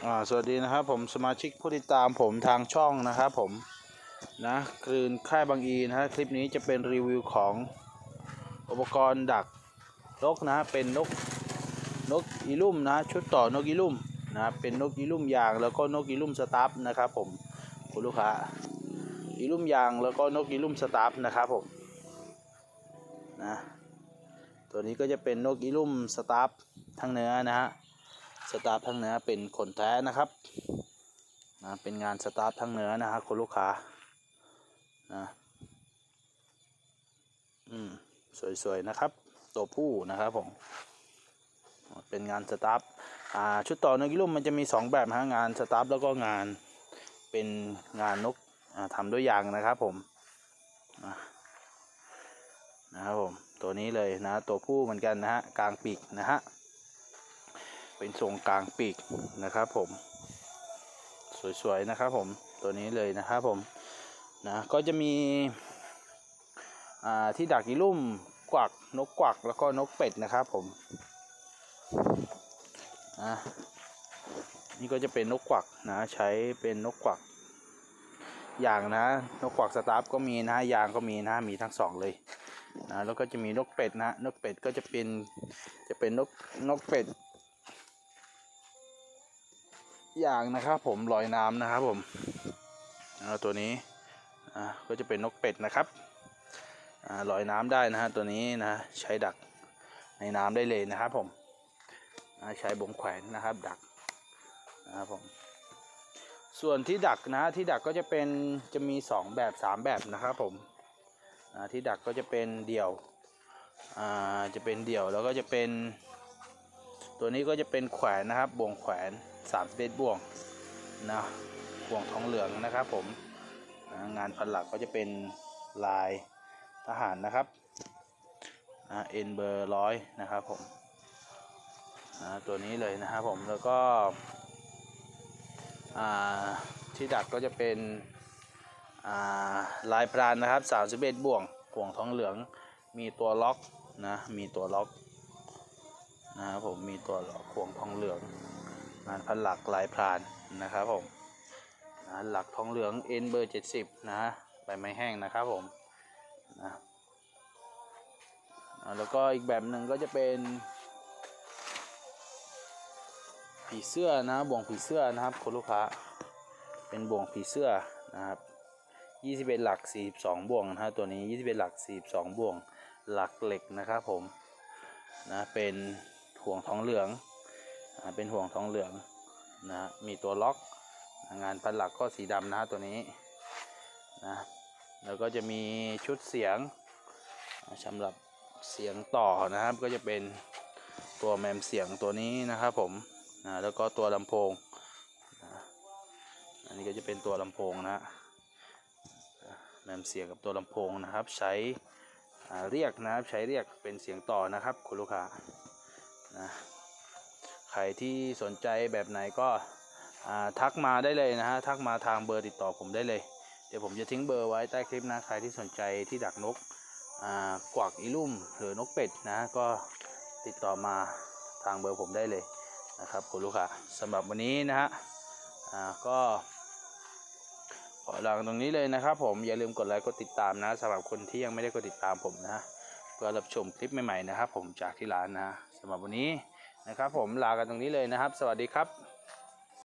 สวัสดีนะครับผมสมาชิกผู้ติดตามผมทางช่องนะครับผมนะกลืนค่ายบางอีนะฮะคลิปนี้จะเป็นรีวิวของอุปกรณ์ดักนกนะเป็นนกอีลุ่มนะชุดต่อนกอีลุ่มนะเป็นนกอีลุ่มยางแล้วก็นกอีลุ่มสตาร์ฟนะครับผมคุณลูกค้าอีลุ่มยางแล้วก็นกอีลุ่มสตาร์ฟนะครับผมนะตัวนี้ก็จะเป็นนกอีลุ่มสตาร์ฟทั้งเนื้อนะฮะสตาร์ฟทั้งเนื้อเป็นขนแท้นะครับเป็นงานสตาร์ททั้งเนื้อนะฮะคุณลูกค้านะสวยๆนะครับตัวผู้นะครับผมเป็นงานสตาร์ทชุดต่อนกอีลุ่มมันจะมี2แบบฮะงานสตาร์ทแล้วก็งานเป็นงานนกทำด้วยยางนะครับผมนะครับผมตัวนี้เลยนะตัวผู้เหมือนกันนะฮะกลางปีกนะฮะเป็นทรงกลางปีกนะครับผมสวยๆนะครับผมตัวนี้เลยนะครับผมนะก็จะมีที่ดักอีลุ่มกวักนกกวักแล้วก็นกเป็ดนะครับผมนี่ก็จะเป็นนกกวักนะใช้เป็นนกกวักอย่างนะนกกวักสตาร์ฟก็มีนะยางก็มีนะมีทั้ง2เลยนะแล้วก็จะมีนกเป็ดนะนกเป็ดก็จะเป็นนกเป็ดอย่างนะครับผมลอยน้ำนะครับผมตัวนี้ก็จะเป็นนกเป็ดนะครับลอยน้ำได้นะฮะตัวนี้นะใช้ดักในน้ำได้เลยนะครับผมใช้บ่งแขวนนะครับดักนะครับผมส่วนที่ดักนะที่ดักก็จะมี2แบบ3แบบนะครับผมที่ดักก็จะเป็นเดี่ยวแล้วก็จะเป็นตัวนี้ก็จะเป็นแขวนนะครับบ่งแขวน31บ่วงนะบ่วงทองเหลืองนะครับผมงานพันหลักก็จะเป็นลายทหารนะครับเอ็นเบอร์100นะครับผมตัวนี้เลยนะครับผมแล้วก็ที่ดักก็จะเป็นลายพรานนะครับ31บ่วงทองเหลืองมีตัวล็อกนะมีตัวล็อกนะครับผมมีตัวล็อกห่วงทองเหลืองงานพันหลักลายพรานนะครับผมหลักทองเหลืองเอ็นเบอร์70นะใบไม้แห้งนะครับผมแล้วก็อีกแบบหนึ่งก็จะเป็นผีเสื้อนะบ่วงผีเสื้อนะครับคุณลูกค้าเป็นบ่วงผีเสื้อนะครับ21หลัก42บ่วงนะตัวนี้21หลัก42บ่วงหลักเหล็กนะครับผมเป็นห่วงทองเหลืองเป็นห่วงทองเหลืองนะมีตัวล็อกงานพันหลักก็สีดำนะตัวนี้นะแล้วก็จะมีชุดเสียงสำหรับเสียงต่อนะครับก็จะเป็นตัวแมมเสียงตัวนี้นะครับผมแล้วก็ตัวลำโพงอันนี้ก็จะเป็นตัวลำโพงนะแมมเสียงกับตัวลำโพงนะครับใช้เรียกนะครับใช้เรียกเป็นเสียงต่อนะครับคุณลูกค้านะใครที่สนใจแบบไหนก็ทักมาได้เลยนะฮะทักมาทางเบอร์ติดต่อผมได้เลยเดี๋ยวผมจะทิ้งเบอร์ไว้ใต้คลิปนะใครที่สนใจที่ดักนกกวักอีลุ่มหรือนกเป็ดนะก็ติดต่อมาทางเบอร์ผมได้เลยนะครับคุณลูกค้าสำหรับวันนี้นะฮะก็ขอลาตรงนี้เลยนะครับผมอย่าลืมกดไลค์กดติดตามนะสำหรับคนที่ยังไม่ได้กดติดตามผมนะเพื่อรับชมคลิปใหม่ๆนะครับผมจากที่ร้านนะสำหรับวันนี้นะครับผมลากันตรงนี้เลยนะครับสวัสดีครับ